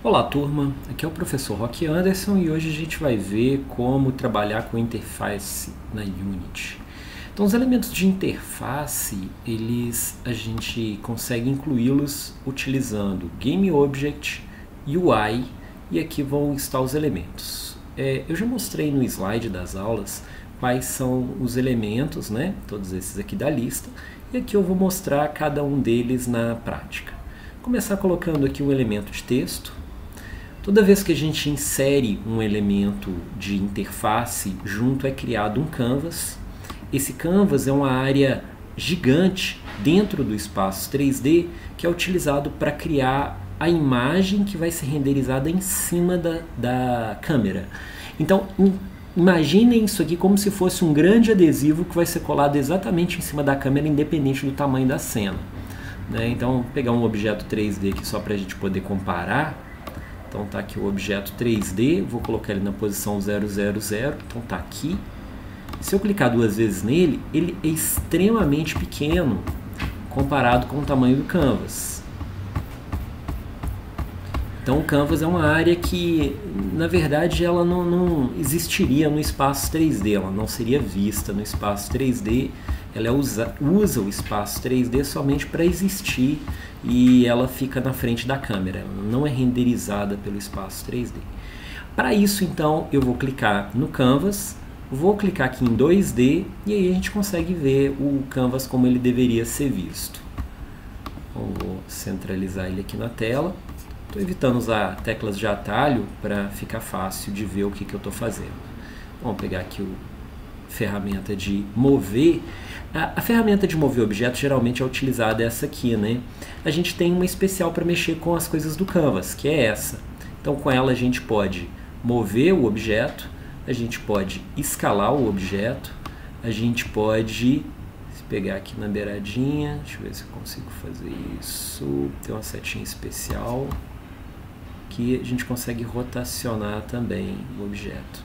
Olá turma, aqui é o professor Roque Anderson e hoje a gente vai ver como trabalhar com interface na Unity. Então os elementos de interface, a gente consegue incluí-los utilizando GameObject, UI e aqui vão estar os elementos. Eu já mostrei no slide das aulas quais são os elementos, né? Todos esses aqui da lista, e aqui eu vou mostrar cada um deles na prática. Vou começar colocando aqui um elemento de texto. Toda vez que a gente insere um elemento de interface, junto é criado um canvas. Esse canvas é uma área gigante dentro do espaço 3D que é utilizado para criar a imagem que vai ser renderizada em cima da câmera. Então, imaginem isso aqui como se fosse um grande adesivo que vai ser colado exatamente em cima da câmera, independente do tamanho da cena. Então, vou pegar um objeto 3D aqui só para a gente poder comparar. Então tá aqui o objeto 3D, vou colocar ele na posição 000, então tá aqui. Se eu clicar duas vezes nele, ele é extremamente pequeno comparado com o tamanho do canvas. Então o canvas é uma área que, na verdade, ela não existiria no espaço 3D, ela não seria vista no espaço 3D, ela usa o espaço 3D somente para existir e ela fica na frente da câmera, ela não é renderizada pelo espaço 3D. Para isso, então, eu vou clicar no canvas, vou clicar aqui em 2D e aí a gente consegue ver o canvas como ele deveria ser visto. Então, vou centralizar ele aqui na tela. Estou evitando usar teclas de atalho para ficar fácil de ver o que eu estou fazendo. Vamos pegar aqui a ferramenta de mover. A ferramenta de mover objetos geralmente é utilizada essa aqui, né? A gente tem uma especial para mexer com as coisas do canvas, que é essa. Então com ela a gente pode mover o objeto, a gente pode escalar o objeto, a gente pode pegar aqui na beiradinha, deixa eu ver se eu consigo fazer isso, tem uma setinha especial que a gente consegue rotacionar também o objeto.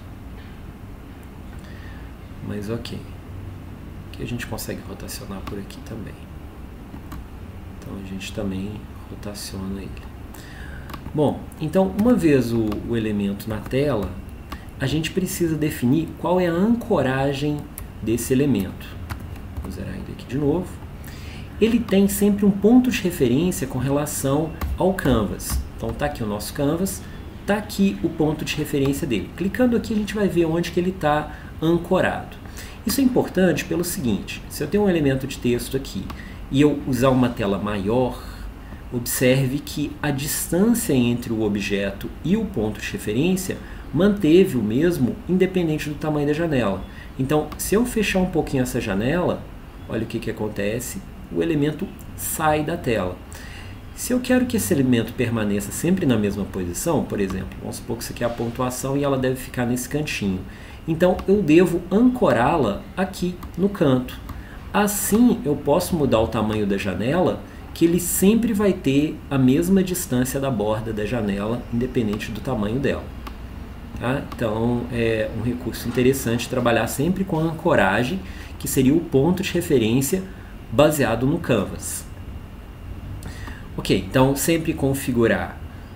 Mas ok. Aqui a gente consegue rotacionar por aqui também. Então a gente também rotaciona ele. Bom, então uma vez o elemento na tela, a gente precisa definir qual é a ancoragem desse elemento. Vou zerar ele aqui de novo. Ele tem sempre um ponto de referência com relação ao canvas. Então está aqui o nosso canvas, está aqui o ponto de referência dele. Clicando aqui a gente vai ver onde que ele está ancorado. Isso é importante pelo seguinte, se eu tenho um elemento de texto aqui e eu usar uma tela maior, observe que a distância entre o objeto e o ponto de referência manteve o mesmo independente do tamanho da janela. Então, se eu fechar um pouquinho essa janela, olha o que acontece, o elemento sai da tela. Se eu quero que esse elemento permaneça sempre na mesma posição, por exemplo, vamos supor que isso aqui é a pontuação e ela deve ficar nesse cantinho. Então eu devo ancorá-la aqui no canto. Assim eu posso mudar o tamanho da janela, que ele sempre vai ter a mesma distância da borda da janela, independente do tamanho dela. Tá? Então é um recurso interessante trabalhar sempre com a ancoragem, que seria o ponto de referência baseado no canvas. Ok, então sempre configurar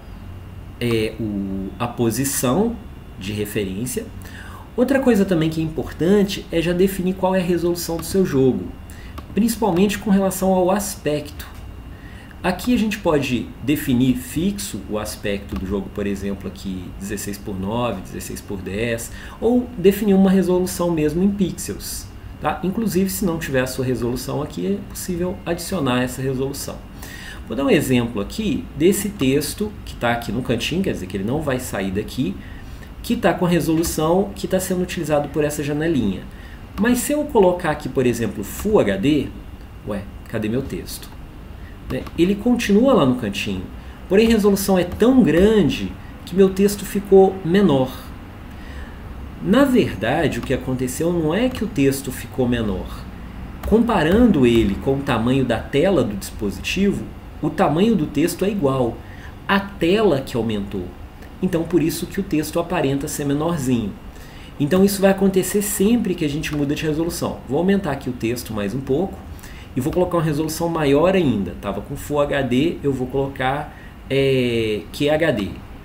a posição de referência. Outra coisa também que é importante é já definir qual é a resolução do seu jogo, principalmente com relação ao aspecto. Aqui a gente pode definir fixo o aspecto do jogo, por exemplo, aqui 16:9, 16:10, ou definir uma resolução mesmo em pixels. Tá? Inclusive, se não tiver a sua resolução aqui, é possível adicionar essa resolução. Vou dar um exemplo aqui desse texto que está aqui no cantinho, quer dizer que ele não vai sair daqui, que está com a resolução que está sendo utilizado por essa janelinha. Mas se eu colocar aqui, por exemplo, Full HD, cadê meu texto? Ele continua lá no cantinho, porém a resolução é tão grande que meu texto ficou menor. Na verdade, o que aconteceu não é que o texto ficou menor. Comparando ele com o tamanho da tela do dispositivo, o tamanho do texto é igual. A tela que aumentou. Então, por isso que o texto aparenta ser menorzinho. Então, isso vai acontecer sempre que a gente muda de resolução. Vou aumentar aqui o texto mais um pouco e vou colocar uma resolução maior ainda. Estava com Full HD, eu vou colocar QHD.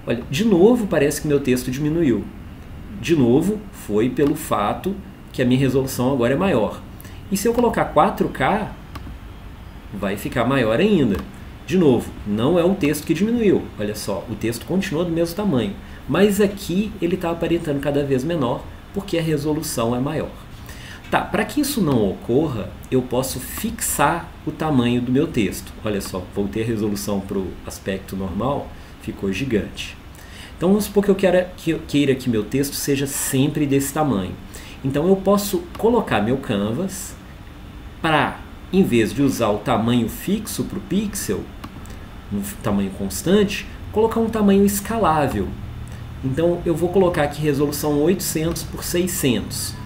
Olha, de novo parece que meu texto diminuiu. De novo, foi pelo fato que a minha resolução agora é maior. E se eu colocar 4K, vai ficar maior ainda. De novo, não é o texto que diminuiu. Olha só, o texto continua do mesmo tamanho. Mas aqui ele está aparentando cada vez menor, porque a resolução é maior. Tá, para que isso não ocorra, eu posso fixar o tamanho do meu texto. Olha só, voltei a resolução para o aspecto normal, ficou gigante. Então vamos supor que eu queira que meu texto seja sempre desse tamanho. Então eu posso colocar meu canvas para, em vez de usar o tamanho fixo para o pixel, um tamanho constante, colocar um tamanho escalável. Então eu vou colocar aqui resolução 800 por 600.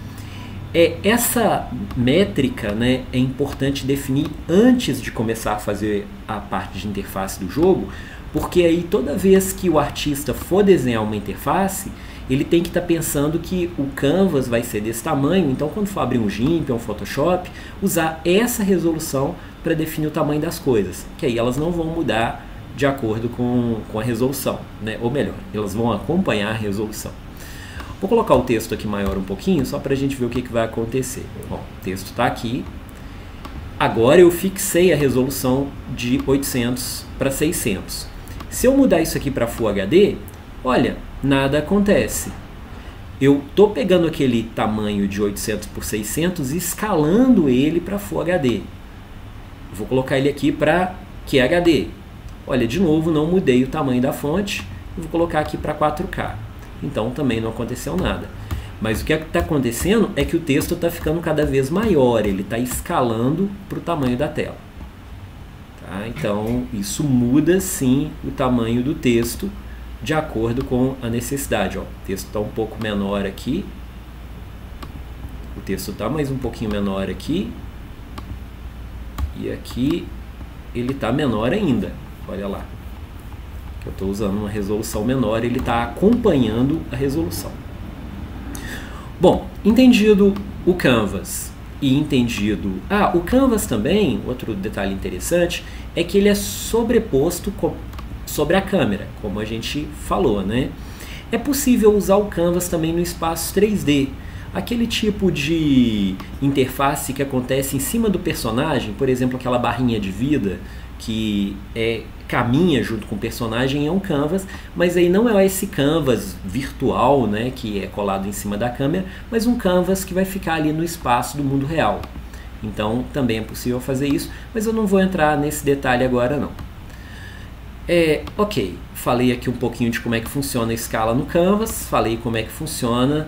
Essa métrica, né, é importante definir antes de começar a fazer a parte de interface do jogo, porque aí toda vez que o artista for desenhar uma interface, ele tem que estar pensando que o canvas vai ser desse tamanho, então quando for abrir um GIMP ou um Photoshop, usar essa resolução para definir o tamanho das coisas, que aí elas não vão mudar de acordo com a resolução, né? Ou melhor, elas vão acompanhar a resolução. Vou colocar o texto aqui maior um pouquinho, só para a gente ver o que vai acontecer. Bom, o texto está aqui. Agora eu fixei a resolução de 800 para 600. Se eu mudar isso aqui para Full HD, olha, nada acontece. Eu estou pegando aquele tamanho de 800 por 600 e escalando ele para Full HD. Vou colocar ele aqui para QHD. Olha, de novo, não mudei o tamanho da fonte. Vou colocar aqui para 4K. Então também não aconteceu nada. Mas o que está acontecendo é que o texto está ficando cada vez maior, ele está escalando para o tamanho da tela. Tá? Então isso muda sim o tamanho do texto de acordo com a necessidade. Ó, o texto está um pouco menor aqui, o texto está mais um pouquinho menor aqui, e aqui ele está menor ainda, olha lá. Eu estou usando uma resolução menor, ele está acompanhando a resolução. Bom, entendido o canvas e entendido... o canvas também, outro detalhe interessante, é que ele é sobreposto sobre a câmera, como a gente falou, né? É possível usar o canvas também no espaço 3D, aquele tipo de interface que acontece em cima do personagem, por exemplo, aquela barrinha de vida que caminha junto com o personagem, é um canvas, mas aí não é esse canvas virtual, né, que é colado em cima da câmera, mas um canvas que vai ficar ali no espaço do mundo real. Então também é possível fazer isso, mas eu não vou entrar nesse detalhe agora não. Ok, falei aqui um pouquinho de como é que funciona a escala no canvas, falei como é que funciona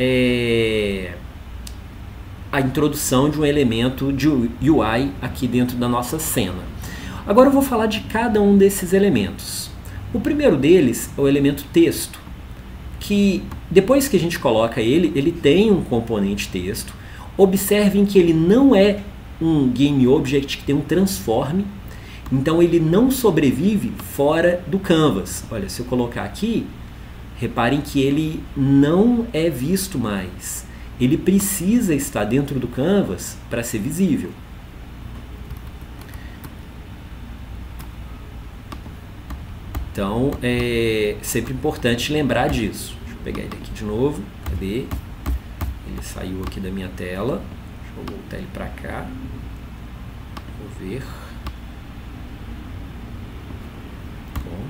a introdução de um elemento de UI aqui dentro da nossa cena. Agora eu vou falar de cada um desses elementos. O primeiro deles é o elemento texto, que depois que a gente coloca ele, ele tem um componente texto. Observem que ele não é um GameObject que tem um transform, então ele não sobrevive fora do canvas. Olha, se eu colocar aqui, reparem que ele não é visto mais. Ele precisa estar dentro do canvas para ser visível. Então, é sempre importante lembrar disso. Deixa eu pegar ele aqui de novo. Cadê? Ele saiu aqui da minha tela. Deixa eu voltar ele para cá. Vou ver. Bom.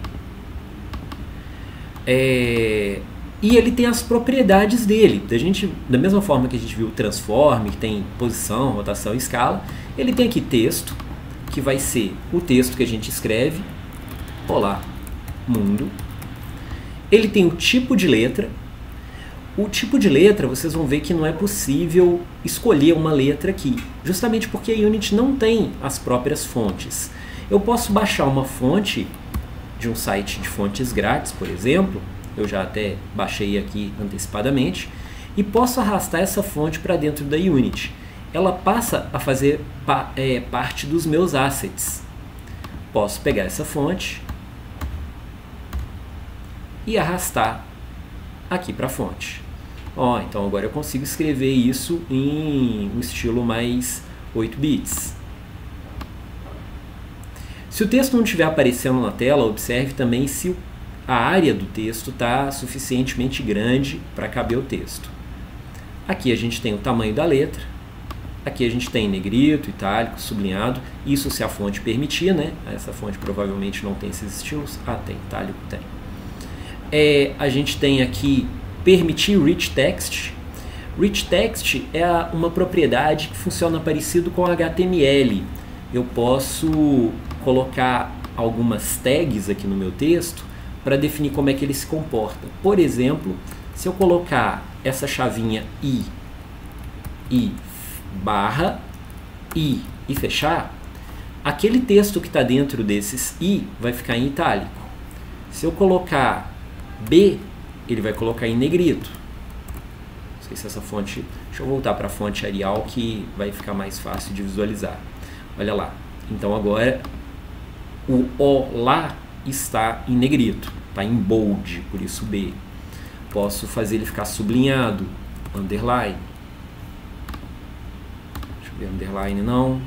E ele tem as propriedades dele. Da mesma forma que a gente viu o transform, que tem posição, rotação e escala, ele tem aqui texto, que vai ser o texto que a gente escreve. Olá, mundo. Ele tem o tipo de letra. O tipo de letra, vocês vão ver que não é possível escolher uma letra aqui, justamente porque a Unity não tem as próprias fontes. Eu posso baixar uma fonte de um site de fontes grátis, por exemplo, eu já até baixei aqui antecipadamente, e posso arrastar essa fonte para dentro da Unity. Ela passa a fazer parte dos meus assets. Posso pegar essa fonte e arrastar aqui para a fonte. Então agora eu consigo escrever isso em um estilo mais 8 bits. Se o texto não estiver aparecendo na tela, observe também se a área do texto está suficientemente grande para caber o texto. Aqui a gente tem o tamanho da letra, aqui a gente tem negrito, itálico, sublinhado, isso se a fonte permitir, né? Essa fonte provavelmente não tem esses estilos. Ah, tem, itálico tem. A gente tem aqui permitir rich text. Rich text é uma propriedade que funciona parecido com HTML. Eu posso colocar algumas tags aqui no meu texto para definir como é que ele se comporta. Por exemplo, se eu colocar essa chavinha i barra i e fechar, aquele texto que está dentro desses i vai ficar em itálico. Se eu colocar b, ele vai colocar em negrito. Não sei se essa fonte... Deixa eu voltar para a fonte Arial que vai ficar mais fácil de visualizar. Olha lá. Então agora o O lá está em negrito, está em bold, por isso B. Posso fazer ele ficar sublinhado, underline. Deixa eu ver, underline não.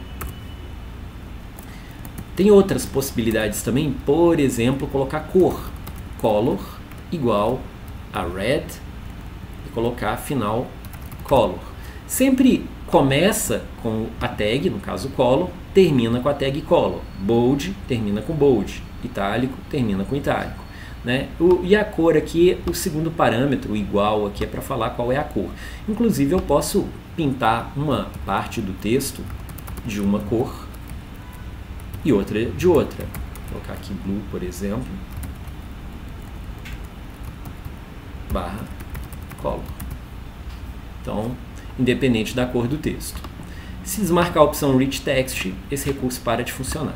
Tem outras possibilidades também, por exemplo, colocar cor. Color igual a red e colocar final color. Sempre começa com a tag, no caso color, termina com a tag color. Bold termina com bold. Itálico termina com itálico. Né? E a cor aqui, o segundo parâmetro, o igual aqui, é para falar qual é a cor. Inclusive eu posso pintar uma parte do texto de uma cor e outra de outra. Vou colocar aqui blue, por exemplo, barra color. Então, independente da cor do texto. Se desmarcar a opção Rich Text, esse recurso para de funcionar.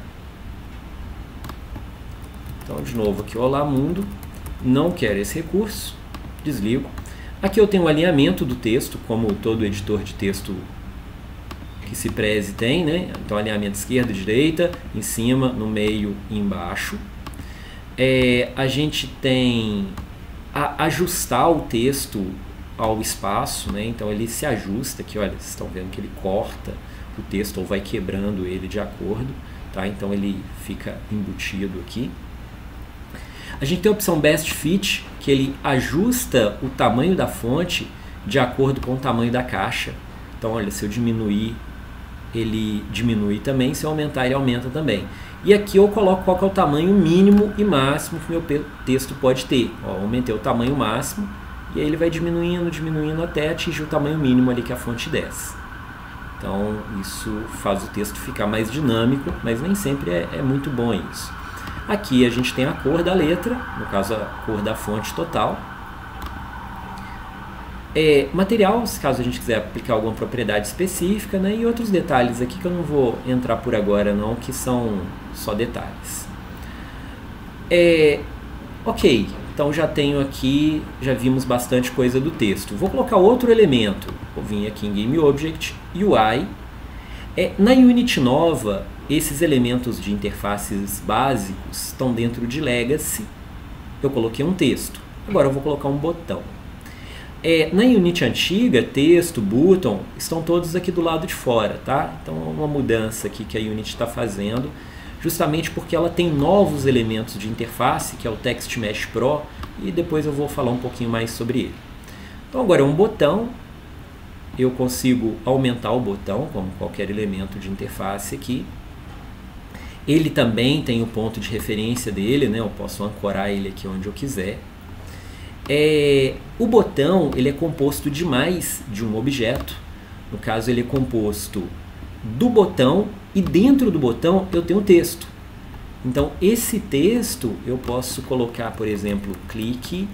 Então, de novo aqui, olá mundo, não quero esse recurso, desligo. Aqui eu tenho o alinhamento do texto, como todo editor de texto que se preze tem, né? Então, alinhamento esquerda, direita, em cima, no meio e embaixo. A gente tem ajustar o texto ao espaço, né? Então ele se ajusta aqui, olha, vocês estão vendo que ele corta o texto ou vai quebrando ele de acordo, tá? Então ele fica embutido aqui. A gente tem a opção Best Fit, que ele ajusta o tamanho da fonte de acordo com o tamanho da caixa. Então, olha, se eu diminuir, ele diminui também, se eu aumentar, ele aumenta também. E aqui eu coloco qual que é o tamanho mínimo e máximo que meu texto pode ter. Ó, aumentei o tamanho máximo, e aí ele vai diminuindo, diminuindo até atingir o tamanho mínimo ali que a fonte desce. Então, isso faz o texto ficar mais dinâmico, mas nem sempre é muito bom isso. Aqui a gente tem a cor da letra, no caso a cor da fonte total. Material, se caso a gente quiser aplicar alguma propriedade específica, né? E outros detalhes aqui que eu não vou entrar por agora não, que são só detalhes. Ok, então já tenho aqui, já vimos bastante coisa do texto. Vou colocar outro elemento, vou vir aqui em Game Object, UI. Na Unity nova, esses elementos de interfaces básicos estão dentro de Legacy. Eu coloquei um texto, agora eu vou colocar um botão. Na Unity antiga, texto, button, estão todos aqui do lado de fora, tá? Então é uma mudança aqui que a Unity está fazendo, justamente porque ela tem novos elementos de interface, que é o Text Mesh Pro, e depois eu vou falar um pouquinho mais sobre ele. Então agora é um botão, eu consigo aumentar o botão, como qualquer elemento de interface aqui. Ele também tem o ponto de referência dele, né? Eu posso ancorar ele aqui onde eu quiser. O botão ele é composto de mais de um objeto. No caso, ele é composto do botão e dentro do botão eu tenho texto. Então, esse texto eu posso colocar, por exemplo, clique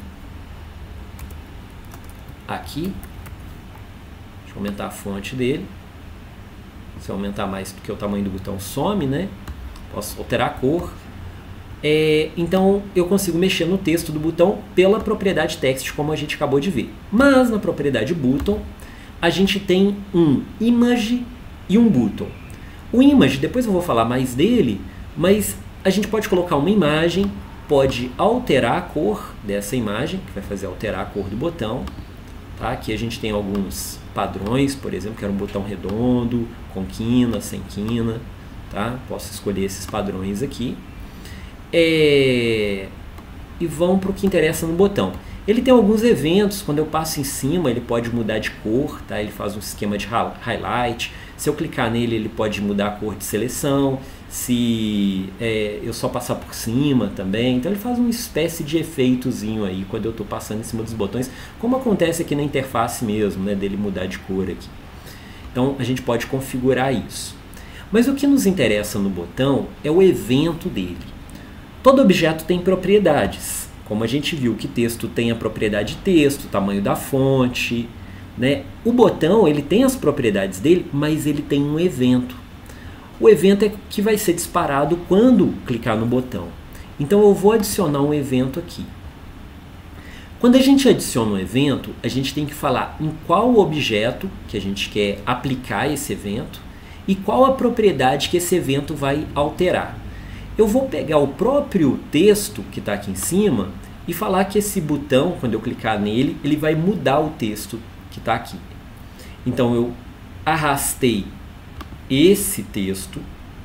aqui. Deixa eu aumentar a fonte dele. Se eu aumentar mais do que o tamanho do botão, some, né? Posso alterar a cor. Então eu consigo mexer no texto do botão pela propriedade text, como a gente acabou de ver. Mas na propriedade button a gente tem um image e um button. O image, depois eu vou falar mais dele, mas a gente pode colocar uma imagem, pode alterar a cor dessa imagem, que vai fazer alterar a cor do botão. Tá? Aqui a gente tem alguns padrões, por exemplo, que era um botão redondo, com quina, sem quina. Tá? Posso escolher esses padrões aqui. e vão para o que interessa no botão. Ele tem alguns eventos, quando eu passo em cima ele pode mudar de cor, tá? Ele faz um esquema de highlight. Se eu clicar nele ele pode mudar a cor de seleção, se eu só passar por cima também. Então ele faz uma espécie de efeitozinho aí quando eu estou passando em cima dos botões, como acontece aqui na interface mesmo, né? Dele mudar de cor aqui. Então a gente pode configurar isso. Mas o que nos interessa no botão é o evento dele. Todo objeto tem propriedades. Como a gente viu que texto tem a propriedade texto, tamanho da fonte, né? O botão ele tem as propriedades dele, mas ele tem um evento. O evento é que vai ser disparado quando clicar no botão. Então eu vou adicionar um evento aqui. Quando a gente adiciona um evento, a gente tem que falar em qual objeto que a gente quer aplicar esse evento e qual a propriedade que esse evento vai alterar. Eu vou pegar o próprio texto que está aqui em cima e falar que esse botão, quando eu clicar nele, ele vai mudar o texto que está aqui. Então eu arrastei esse texto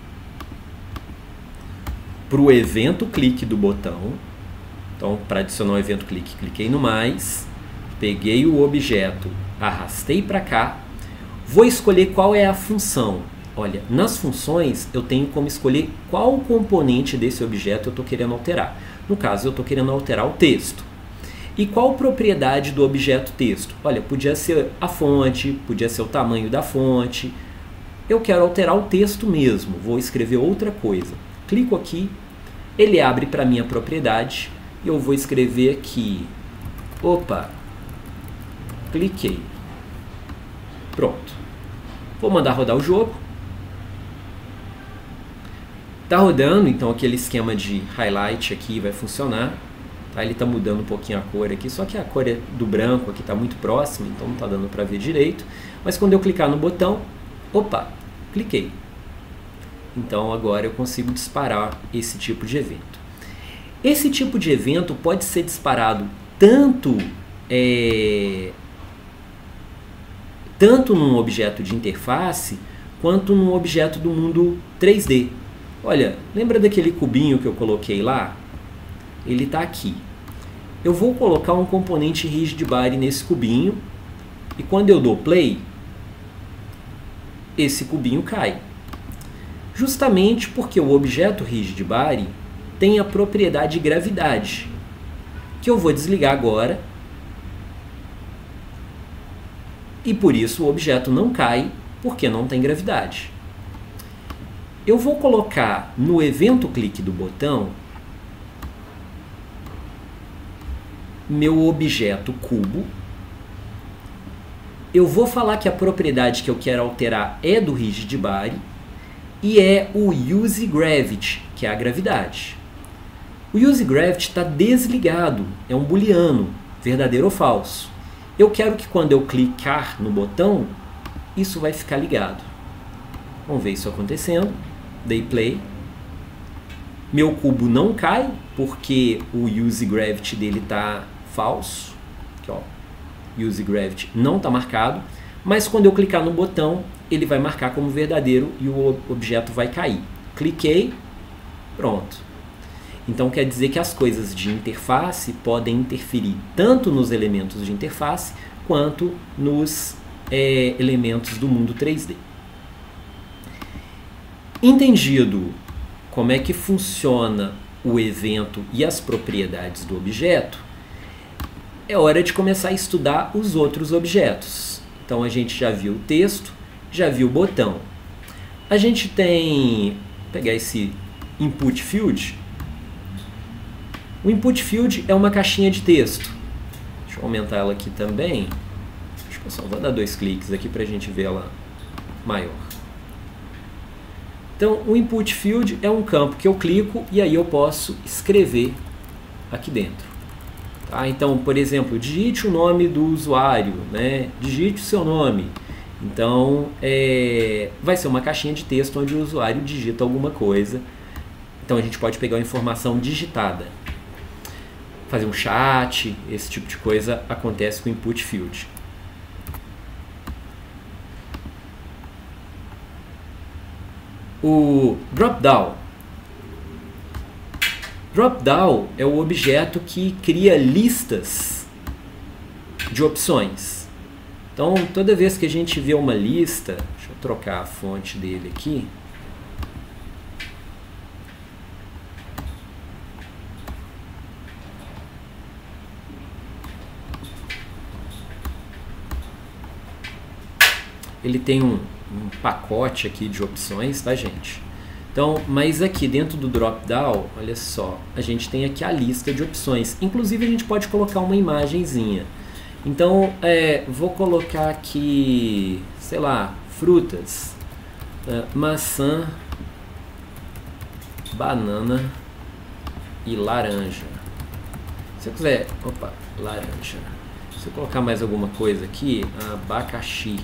para o evento clique do botão. Então, para adicionar o evento clique, cliquei no mais, peguei o objeto, arrastei para cá, vou escolher qual é a função. Olha, nas funções eu tenho como escolher qual componente desse objeto eu estou querendo alterar. No caso, eu estou querendo alterar o texto. E qual propriedade do objeto texto? Olha, podia ser a fonte, podia ser o tamanho da fonte. Eu quero alterar o texto mesmo, vou escrever outra coisa. Clico aqui, ele abre para mim a propriedade e eu vou escrever aqui. Opa, cliquei. Pronto. Vou mandar rodar o jogo. Está rodando, então aquele esquema de highlight aqui vai funcionar. Tá? Ele está mudando um pouquinho a cor aqui, só que a cor do branco aqui está muito próxima, então não está dando para ver direito. Mas quando eu clicar no botão, opa, cliquei. Então agora eu consigo disparar esse tipo de evento. Esse tipo de evento pode ser disparado tanto num objeto de interface, quanto num objeto do mundo 3D. Olha, lembra daquele cubinho que eu coloquei lá? Ele está aqui. Eu vou colocar um componente rigid body nesse cubinho e quando eu dou play, esse cubinho cai. Justamente porque o objeto rigid body tem a propriedade de gravidade, que eu vou desligar agora. E por isso o objeto não cai, porque não tem gravidade. Eu vou colocar no evento clique do botão meu objeto cubo. Eu vou falar que a propriedade que eu quero alterar é do rigid body e é o use gravity, que é a gravidade. O use gravity está desligado, é um booleano, verdadeiro ou falso. Eu quero que quando eu clicar no botão, isso vai ficar ligado. Vamos ver isso acontecendo. Dei play. Meu cubo não cai, porque o use gravity dele está falso. Aqui, ó. Use gravity não está marcado. Mas quando eu clicar no botão, ele vai marcar como verdadeiro e o objeto vai cair. Cliquei, pronto. Então quer dizer que as coisas de interface podem interferir tanto nos elementos de interface quanto nos elementos do mundo 3D. Entendido como é que funciona o evento e as propriedades do objeto, é hora de começar a estudar os outros objetos. Então a gente já viu o texto, já viu o botão. A gente tem, vou pegar esse input field. O input field é uma caixinha de texto. Deixa eu aumentar ela aqui também. Acho que eu só vou dar 2 cliques aqui para a gente ver ela maior. Então, o input field é um campo que eu clico e aí eu posso escrever aqui dentro. Tá? Então, por exemplo, digite o nome do usuário, né? Digite o seu nome. Então, vai ser uma caixinha de texto onde o usuário digita alguma coisa. Então, a gente pode pegar uma informação digitada. Fazer um chat, esse tipo de coisa acontece com o input field. O drop-down Dropdown é o objeto que cria listas de opções. Então, toda vez que a gente vê uma lista, deixa eu trocar a fonte dele aqui. Ele tem um pacote aqui de opções, tá, gente? Então, mas aqui dentro do drop-down, olha só, a gente tem aqui a lista de opções. Inclusive, a gente pode colocar uma imagenzinha. Então, vou colocar aqui, sei lá, frutas, maçã, banana e laranja. Se eu quiser, laranja. Se eu colocar mais alguma coisa aqui, abacaxi.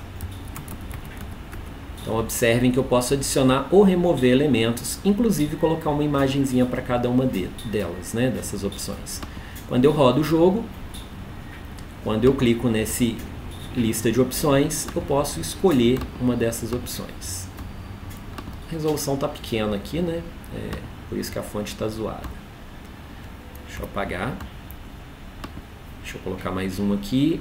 Então observem que eu posso adicionar ou remover elementos, inclusive colocar uma imagenzinha para cada uma delas, né, dessas opções. Quando eu rodo o jogo, quando eu clico nesse lista de opções, eu posso escolher uma dessas opções. A resolução está pequena aqui, né? Por isso que a fonte está zoada. Deixa eu apagar. Deixa eu colocar mais um aqui.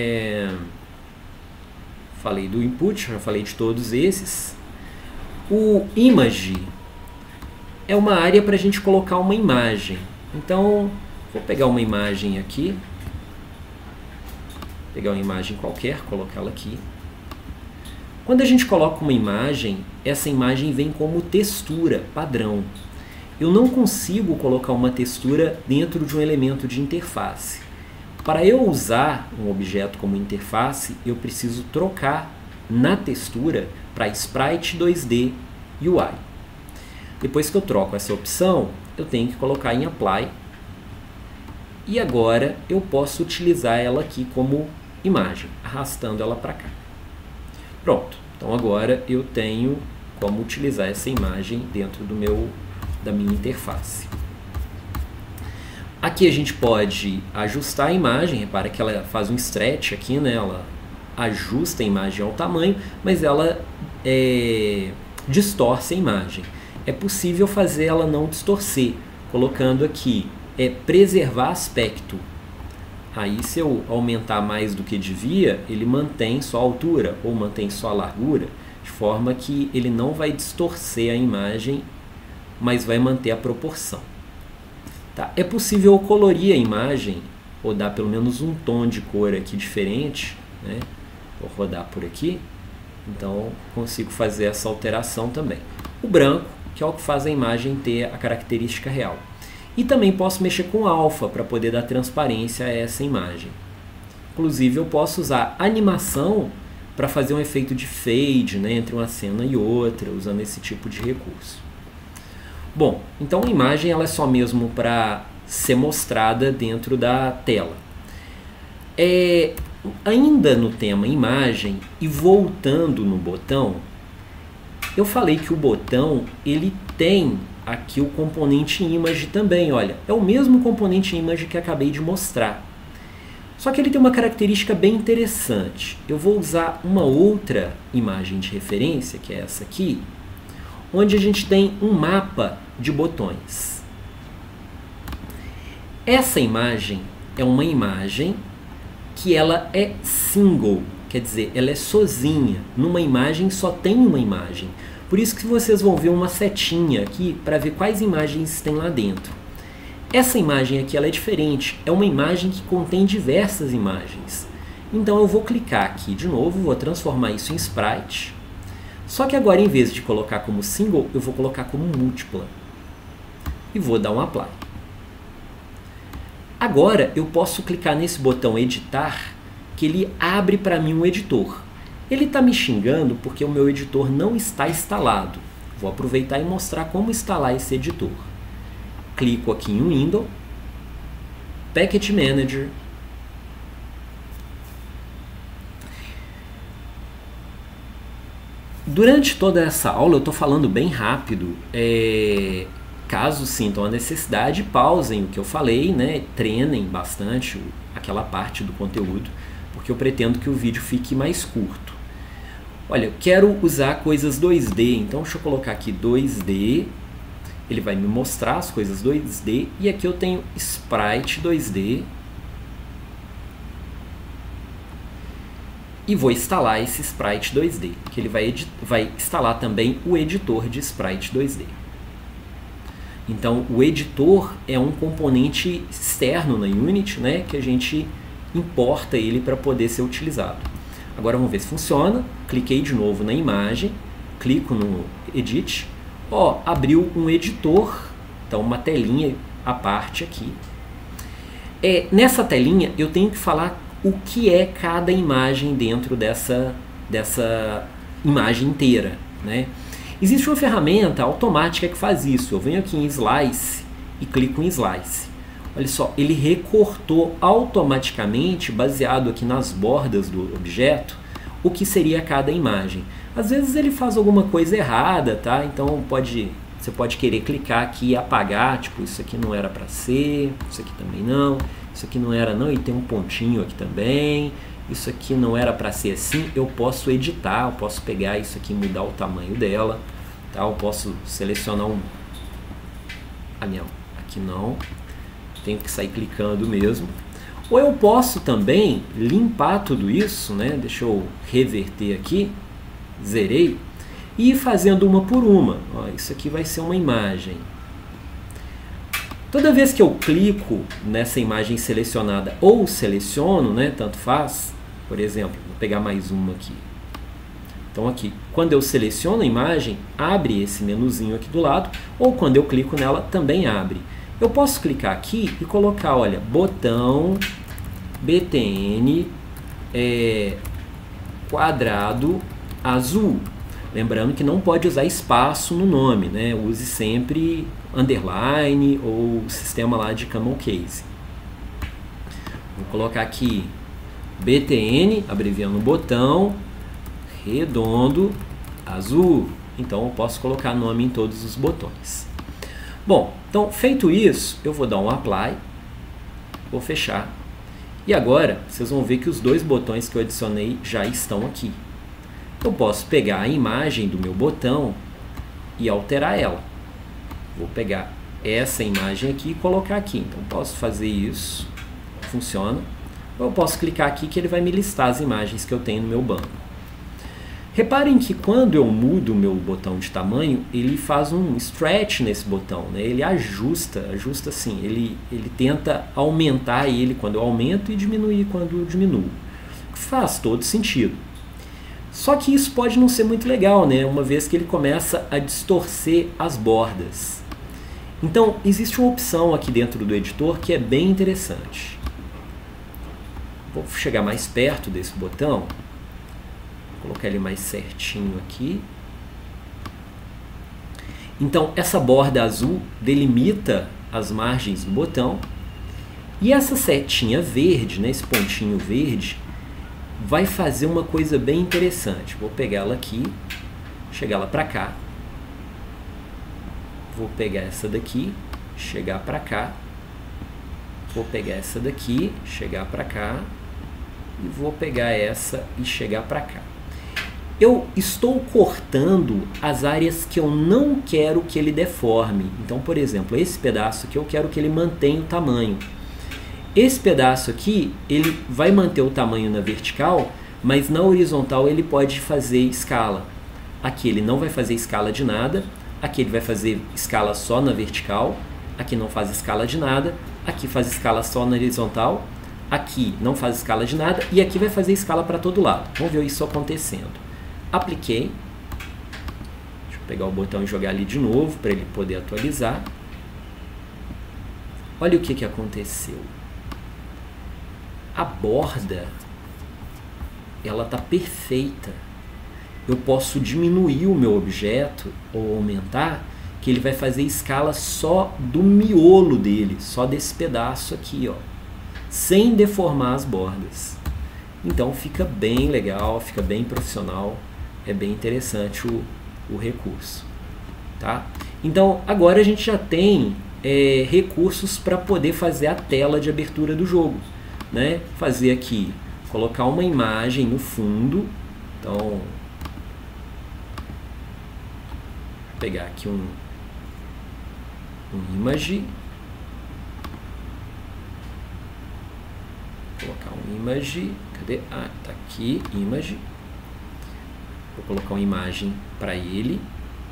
Falei do input, já falei de todos esses. O image é uma área para a gente colocar uma imagem. Então, vou pegar uma imagem aqui. Pegar uma imagem qualquer, colocá-la aqui. Quando a gente coloca uma imagem, essa imagem vem como textura padrão. Eu não consigo colocar uma textura dentro de um elemento de interface. Para eu usar um objeto como interface, eu preciso trocar na textura para Sprite 2D UI. Depois que eu troco essa opção, eu tenho que colocar em Apply. E agora eu posso utilizar ela aqui como imagem, arrastando ela para cá. Pronto, então agora eu tenho como utilizar essa imagem dentro da minha interface. Aqui a gente pode ajustar a imagem, repara que ela faz um stretch aqui, né? Ela ajusta a imagem ao tamanho, mas ela distorce a imagem. É possível fazer ela não distorcer, colocando aqui preservar aspecto. Aí se eu aumentar mais do que devia, ele mantém só a altura ou mantém só a largura, de forma que ele não vai distorcer a imagem, mas vai manter a proporção. Tá. É possível colorir a imagem, ou dar pelo menos um tom de cor aqui diferente, né? Vou rodar por aqui, então consigo fazer essa alteração também. O branco, que é o que faz a imagem ter a característica real. E também posso mexer com alfa para poder dar transparência a essa imagem. Inclusive eu posso usar animação para fazer um efeito de fade, né, entre uma cena e outra, usando esse tipo de recurso. Bom, então a imagem ela é só mesmo para ser mostrada dentro da tela. Ainda no tema imagem e voltando no botão, eu falei que o botão ele tem aqui o componente image também, olha, é o mesmo componente image que acabei de mostrar. Só que ele tem uma característica bem interessante. Eu vou usar uma outra imagem de referência, que é essa aqui, onde a gente tem um mapa de botões. Essa imagem é uma imagem que ela é single, quer dizer, ela é sozinha. Numa imagem só tem uma imagem. Por isso que vocês vão ver uma setinha aqui para ver quais imagens tem lá dentro. Essa imagem aqui ela é diferente, é uma imagem que contém diversas imagens. Então eu vou clicar aqui de novo, vou transformar isso em sprite. Só que agora, em vez de colocar como single, eu vou colocar como múltipla. E vou dar um apply. Agora, eu posso clicar nesse botão editar, que ele abre para mim um editor. Ele está me xingando porque o meu editor não está instalado. Vou aproveitar e mostrar como instalar esse editor. Clico aqui em Window, Package Manager. Durante toda essa aula eu estou falando bem rápido, caso sintam a necessidade, pausem o que eu falei, né? Treinem bastante aquela parte do conteúdo, porque eu pretendo que o vídeo fique mais curto. Olha, eu quero usar coisas 2D, então deixa eu colocar aqui 2D, ele vai me mostrar as coisas 2D, e aqui eu tenho Sprite 2D, e vou instalar esse Sprite 2D, que ele vai instalar também o editor de Sprite 2D. Então, o editor é um componente externo na Unity, né, que a gente importa ele para poder ser utilizado. Agora vamos ver se funciona. Cliquei de novo na imagem, clico no Edit, abriu um editor, então uma telinha à parte aqui. Nessa telinha eu tenho que falar o que é cada imagem dentro dessa imagem inteira, né? Existe uma ferramenta automática que faz isso. Eu venho aqui em Slice e clico em Slice. Olha só, ele recortou automaticamente, baseado aqui nas bordas do objeto, o que seria cada imagem. Às vezes ele faz alguma coisa errada, tá? Então você pode querer clicar aqui e apagar, tipo, isso aqui não era para ser, isso aqui também não, isso aqui não era não, e tem um pontinho aqui também, isso aqui não era para ser assim. Eu posso editar, eu posso pegar isso aqui e mudar o tamanho dela, tá? Eu posso selecionar aqui não, tenho que sair clicando mesmo. Ou eu posso também limpar tudo isso, né? Deixa eu reverter aqui, zerei, e ir fazendo uma por uma. Isso aqui vai ser uma imagem. Toda vez que eu clico nessa imagem selecionada ou seleciono, né, tanto faz, por exemplo, vou pegar mais uma aqui. Então aqui, quando eu seleciono a imagem, abre esse menuzinho aqui do lado, ou quando eu clico nela, também abre. Eu posso clicar aqui e colocar, olha, botão BTN quadrado azul. Lembrando que não pode usar espaço no nome, né? Use sempre underline ou sistema lá de camel case. Vou colocar aqui BTN, abreviando o botão, redondo, azul. Então eu posso colocar nome em todos os botões. Bom, então feito isso, eu vou dar um apply, vou fechar. E agora vocês vão ver que os dois botões que eu adicionei já estão aqui. Eu posso pegar a imagem do meu botão e alterar ela. Vou pegar essa imagem aqui e colocar aqui. Então posso fazer isso, funciona. Ou eu posso clicar aqui que ele vai me listar as imagens que eu tenho no meu banco. Reparem que quando eu mudo o meu botão de tamanho, ele faz um stretch nesse botão, né? Ele ajusta assim, ele tenta aumentar ele quando eu aumento e diminuir quando eu diminuo. Faz todo sentido. Só que isso pode não ser muito legal, né? Uma vez que ele começa a distorcer as bordas. Então, existe uma opção aqui dentro do editor que é bem interessante. Vou chegar mais perto desse botão. Vou colocar ele mais certinho aqui. Então, essa borda azul delimita as margens do botão. E essa setinha verde, né, esse pontinho verde, vai fazer uma coisa bem interessante. Vou pegar ela aqui, chegar ela para cá. Vou pegar essa daqui, chegar para cá. Vou pegar essa daqui, chegar para cá. E vou pegar essa e chegar para cá. Eu estou cortando as áreas que eu não quero que ele deforme. Então, por exemplo, esse pedaço aqui eu quero que ele mantenha o tamanho. Esse pedaço aqui, ele vai manter o tamanho na vertical, mas na horizontal ele pode fazer escala. Aqui ele não vai fazer escala de nada, aqui ele vai fazer escala só na vertical, aqui não faz escala de nada, aqui faz escala só na horizontal, aqui não faz escala de nada e aqui vai fazer escala para todo lado. Vamos ver isso acontecendo. Apliquei. Deixa eu pegar o botão e jogar ali de novo para ele poder atualizar. Olha o que aconteceu. A borda, ela está perfeita. Eu posso diminuir o meu objeto ou aumentar, que ele vai fazer escala só do miolo dele, só desse pedaço aqui, ó, sem deformar as bordas. Então fica bem legal, fica bem profissional, é bem interessante o recurso, tá? Então agora a gente já tem recursos para poder fazer a tela de abertura do jogo, né? Fazer aqui, colocar uma imagem no fundo. Então, vou pegar aqui um image, vou colocar um image, cadê? Ah, tá aqui, image, vou colocar uma imagem para ele,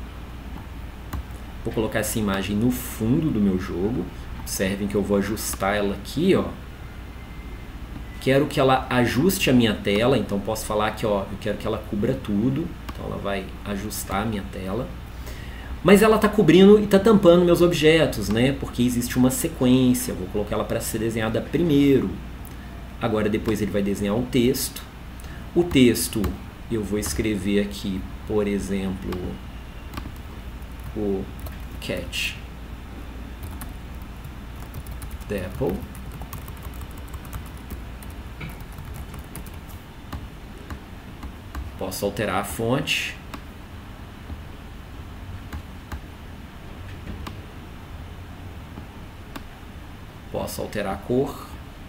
vou colocar essa imagem no fundo do meu jogo. Observem que eu vou ajustar ela aqui, ó. Quero que ela ajuste a minha tela, então posso falar que, ó, eu quero que ela cubra tudo, então ela vai ajustar a minha tela. Mas ela está cobrindo e está tampando meus objetos, né? Porque existe uma sequência, eu vou colocar ela para ser desenhada primeiro. Agora depois ele vai desenhar o texto. O texto eu vou escrever aqui, por exemplo, o catch the apple. Posso alterar a fonte. Posso alterar a cor.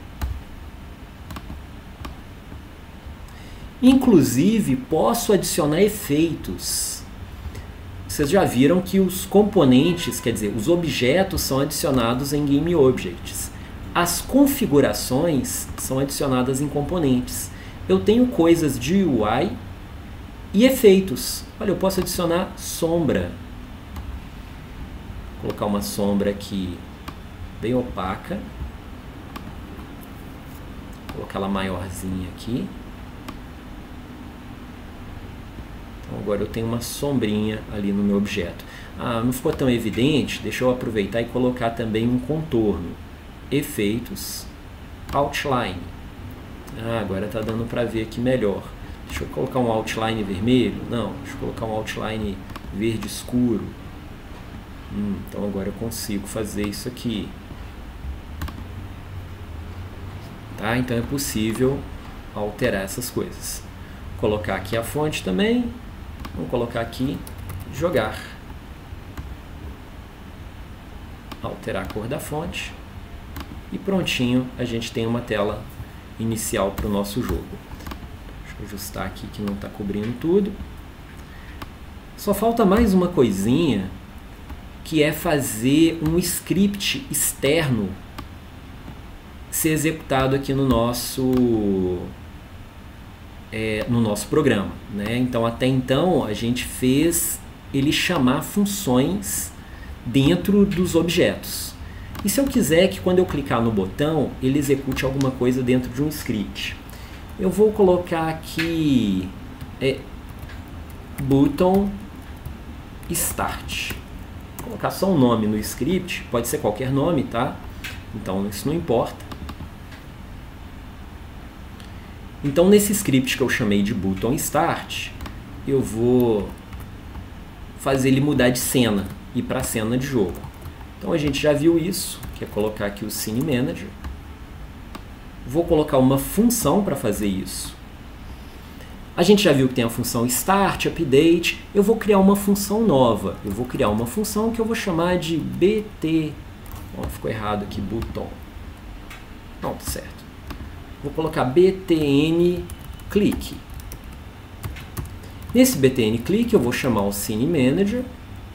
Inclusive, posso adicionar efeitos. Vocês já viram que os componentes, quer dizer, os objetos são adicionados em GameObjects. As configurações são adicionadas em componentes. Eu tenho coisas de UI e efeitos. Olha, eu posso adicionar sombra. Vou colocar uma sombra aqui bem opaca. Vou colocar ela maiorzinha aqui. Então agora eu tenho uma sombrinha ali no meu objeto. Ah, não ficou tão evidente? Deixa eu aproveitar e colocar também um contorno. Efeitos, outline. Ah, agora está dando para ver aqui melhor. Deixa eu colocar um outline vermelho? Não, deixa eu colocar um outline verde escuro. Então agora eu consigo fazer isso aqui. Tá? Então é possível alterar essas coisas. Vou colocar aqui a fonte também. Vamos colocar aqui, jogar. Alterar a cor da fonte. E prontinho, a gente tem uma tela inicial para o nosso jogo. Deixa eu ajustar aqui que não está cobrindo tudo. Só falta mais uma coisinha, que é fazer um script externo ser executado aqui no nosso programa, né? Então, até então, a gente fez ele chamar funções dentro dos objetos. E se eu quiser que quando eu clicar no botão, ele execute alguma coisa dentro de um script? Eu vou colocar aqui button start. Vou colocar só um nome no script, pode ser qualquer nome, tá? Então isso não importa. Então nesse script que eu chamei de button start, eu vou fazer ele mudar de cena, ir para a cena de jogo. Então a gente já viu isso, que é colocar aqui o Scene Manager. Vou colocar uma função para fazer isso. A gente já viu que tem a função Start, Update. Eu vou criar uma função nova. Eu vou criar uma função que eu vou chamar de BT. Oh, ficou errado aqui, button. Não, tá certo. Vou colocar BTN Click. Nesse BTN Click eu vou chamar o Scene Manager.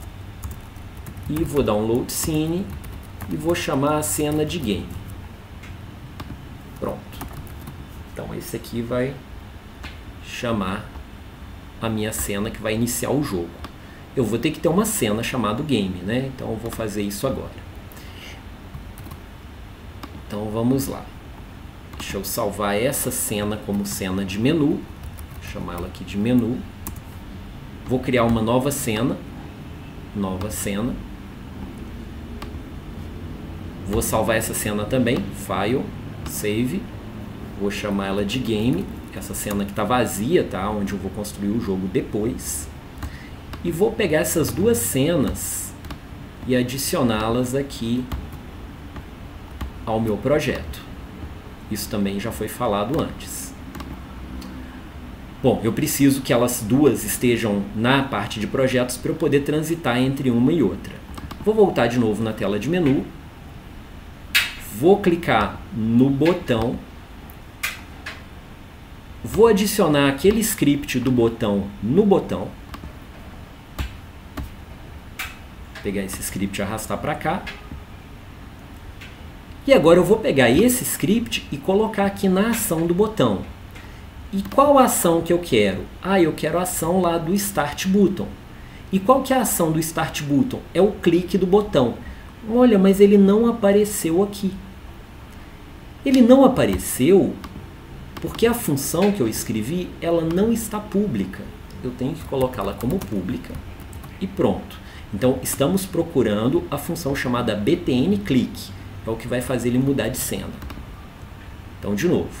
E vou dar um load scene e vou chamar a cena de game. Pronto. Então esse aqui vai chamar a minha cena que vai iniciar o jogo. Eu vou ter que ter uma cena chamada game, né? Então eu vou fazer isso agora. Então vamos lá. Deixa eu salvar essa cena como cena de menu. Vou chamar ela aqui de menu. Vou criar uma nova cena. Nova cena. Vou salvar essa cena também, File, Save, vou chamar ela de Game, essa cena que está vazia, tá? Onde eu vou construir o jogo depois. E vou pegar essas duas cenas e adicioná-las aqui ao meu projeto. Isso também já foi falado antes. Bom, eu preciso que elas duas estejam na parte de projetos para eu poder transitar entre uma e outra. Vou voltar de novo na tela de menu. Vou clicar no botão, vou adicionar aquele script do botão no botão, pegar esse script e arrastar para cá. E agora eu vou pegar esse script e colocar aqui na ação do botão. E qual a ação que eu quero? Eu quero a ação lá do Start Button. E qual que é a ação do Start Button? É o clique do botão. Olha, mas ele não apareceu aqui. Ele não apareceu porque a função que eu escrevi, ela não está pública. Eu tenho que colocá-la como pública e pronto. Então, estamos procurando a função chamada btn_click. É o que vai fazer ele mudar de cena. Então, de novo.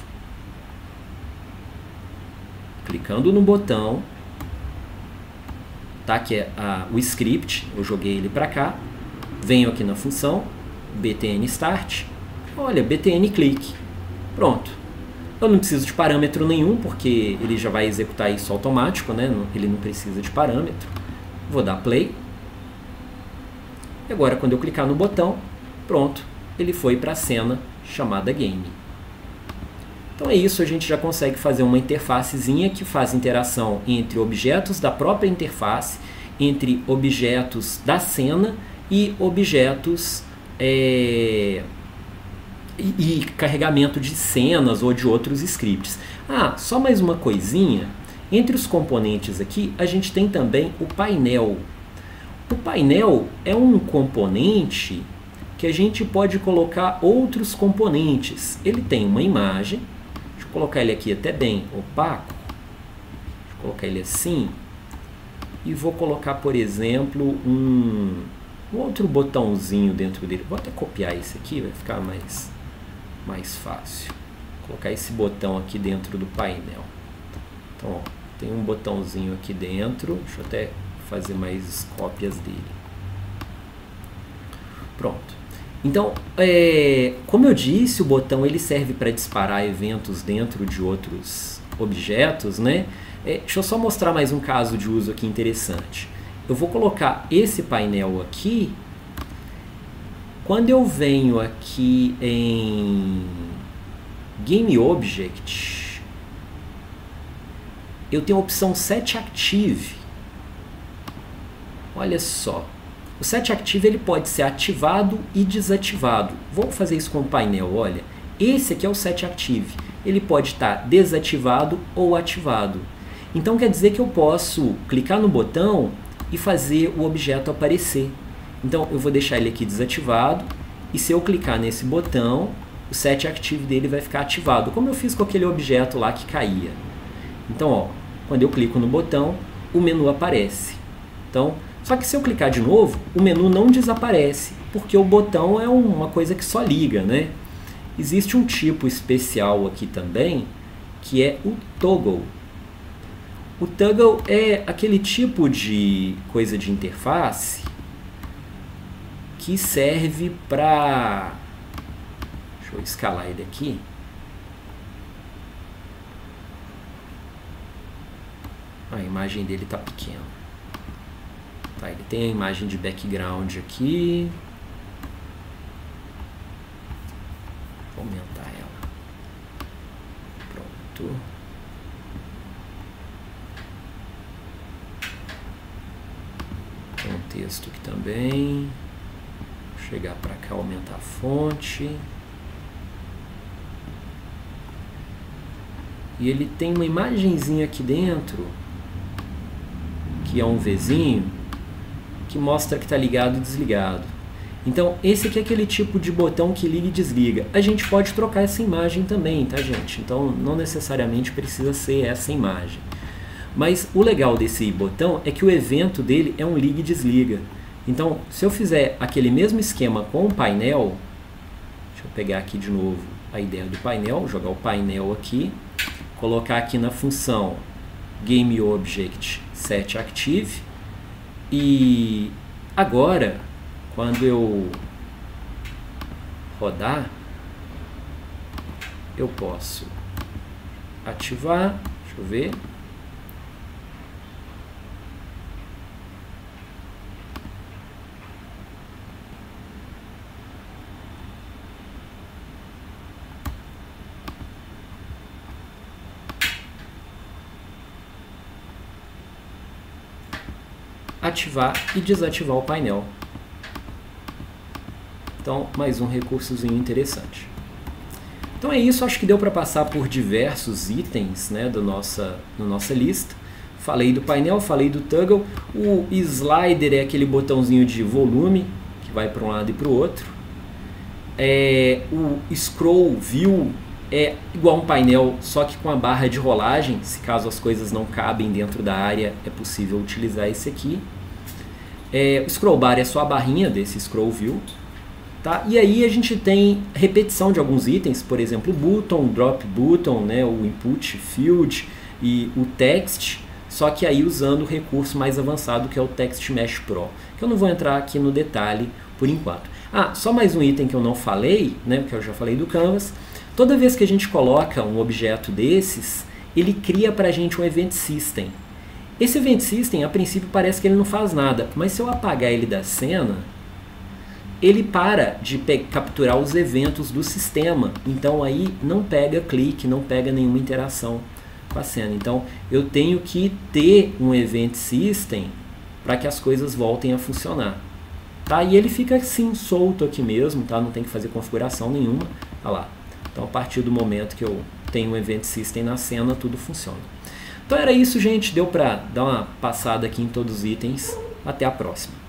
Clicando no botão, tá? Que é o script, eu joguei ele para cá, venho aqui na função, btn_start, olha, btn_click, pronto. Eu não preciso de parâmetro nenhum, porque ele já vai executar isso automático, né? Ele não precisa de parâmetro. Vou dar play. E agora, quando eu clicar no botão, pronto, ele foi para a cena chamada game. Então é isso, a gente já consegue fazer uma interfacezinha que faz interação entre objetos da própria interface, entre objetos da cena e objetos e carregamento de cenas ou de outros scripts. Só mais uma coisinha, entre os componentes aqui a gente tem também o painel. O painel é um componente que a gente pode colocar outros componentes. Ele tem uma imagem. Deixa eu colocar ele aqui até bem opaco. Deixa eu colocar ele assim. E vou colocar, por exemplo, um outro botãozinho dentro dele. Vou até copiar esse aqui, vai ficar mais fácil. Vou colocar esse botão aqui dentro do painel. Então, ó, tem um botãozinho aqui dentro. Deixa eu até fazer mais cópias dele. Pronto. Então, como eu disse, o botão ele serve para disparar eventos dentro de outros objetos, né? Deixa eu só mostrar mais um caso de uso aqui interessante. Eu vou colocar esse painel aqui. Quando eu venho aqui em Game Object, eu tenho a opção Set Active. Olha só. O Set Active ele pode ser ativado e desativado. Vou fazer isso com o painel, olha. Esse aqui é o Set Active. Ele pode estar desativado ou ativado. Então quer dizer que eu posso clicar no botão e fazer o objeto aparecer. Então eu vou deixar ele aqui desativado e se eu clicar nesse botão, o Set Active dele vai ficar ativado, como eu fiz com aquele objeto lá que caía. Então, ó, quando eu clico no botão, o menu aparece. Então, só que se eu clicar de novo, o menu não desaparece, porque o botão é uma coisa que só liga, né? Existe um tipo especial aqui também, que é o toggle. O toggle é aquele tipo de coisa de interface que serve para... Deixa eu escalar ele aqui. A imagem dele está pequena. Tá, ele tem a imagem de background aqui. Vou aumentar ela. Pronto. Tem um texto aqui também. Vou chegar para cá, aumentar a fonte. E ele tem uma imagenzinha aqui dentro, que é um Vzinho, que mostra que está ligado e desligado. Então, esse aqui é aquele tipo de botão que liga e desliga. A gente pode trocar essa imagem também, tá, gente? Então, não necessariamente precisa ser essa imagem. Mas o legal desse botão é que o evento dele é um liga e desliga. Então, se eu fizer aquele mesmo esquema com o painel, deixa eu pegar aqui de novo a ideia do painel, jogar o painel aqui, colocar aqui na função GameObject Set Active, e agora, quando eu rodar, eu posso ativar, deixa eu ver, ativar e desativar o painel. Então, mais um recursozinho interessante. Então é isso, acho que deu para passar por diversos itens, né, da nossa lista. Falei do painel, falei do toggle. O slider é aquele botãozinho de volume, que vai para um lado e para o outro. O scroll view é igual um painel, só que com a barra de rolagem. Se caso as coisas não cabem dentro da área, é possível utilizar esse aqui. O scroll bar é só a barrinha desse scroll view. Tá? E aí a gente tem repetição de alguns itens, por exemplo, o button, drop button, né, o input field e o text, só que aí usando o recurso mais avançado que é o Text Mesh Pro, que eu não vou entrar aqui no detalhe por enquanto. Só mais um item que eu não falei, né, que eu já falei do Canvas. Toda vez que a gente coloca um objeto desses, ele cria para a gente um Event System. Esse Event System, a princípio, parece que ele não faz nada, mas se eu apagar ele da cena, ele para de capturar os eventos do sistema. Então aí não pega clique, não pega nenhuma interação com a cena. Então eu tenho que ter um Event System para que as coisas voltem a funcionar. Tá? E ele fica assim, solto aqui mesmo, tá? Não tem que fazer configuração nenhuma. Olha lá. Então a partir do momento que eu tenho um Event System na cena, tudo funciona. Então era isso, gente. Deu para dar uma passada aqui em todos os itens. Até a próxima.